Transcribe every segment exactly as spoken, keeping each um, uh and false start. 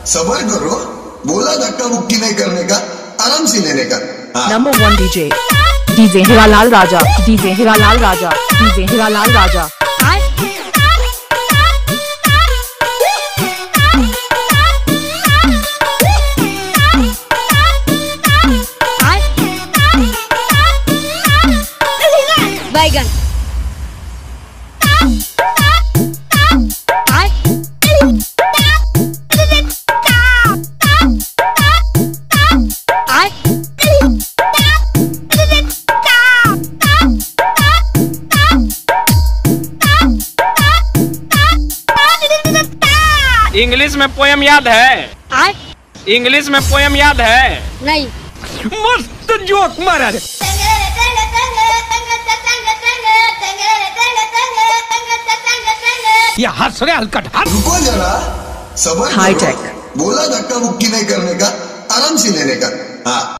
सबर करो, बोला धक्का मुक्की नहीं करने का, आराम से लेने का। Number one DJ DJ Hiralal Raja, DJ Hiralal Raja, DJ Hiralal Raja. बैगन इंग्लिश में पोयम याद है? इंग्लिश में पोयम याद है? नहीं। मस्त जोक मारा रे। ये हंस रहे हलकट हंस। रुको जरा, सबर हाई करो, टेक। बोला धक्का मुक्की नहीं करने का, आराम से लेने का। हाँ।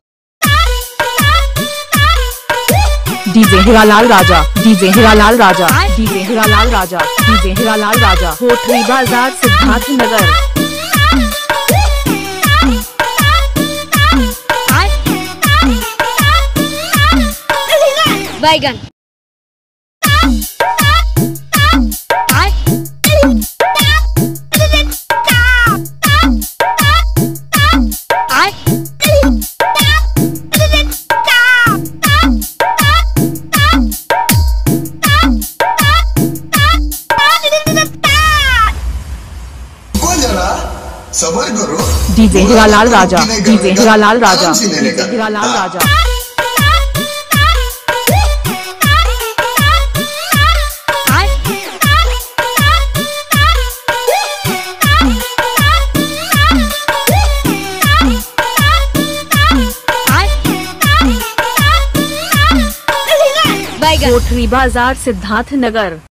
DJ Hiralal Raja, DJ Hiralal Raja, DJ Hiralal Raja, DJ Hiralal Raja. होटरी बाजार सिद्धार्थ नगर। बैगन सबर करो, DJ Hiralal Raja, DJ Hiralal Raja, DJ Hiralal Raja. बैगन होटरी बाजार सिद्धार्थ नगर।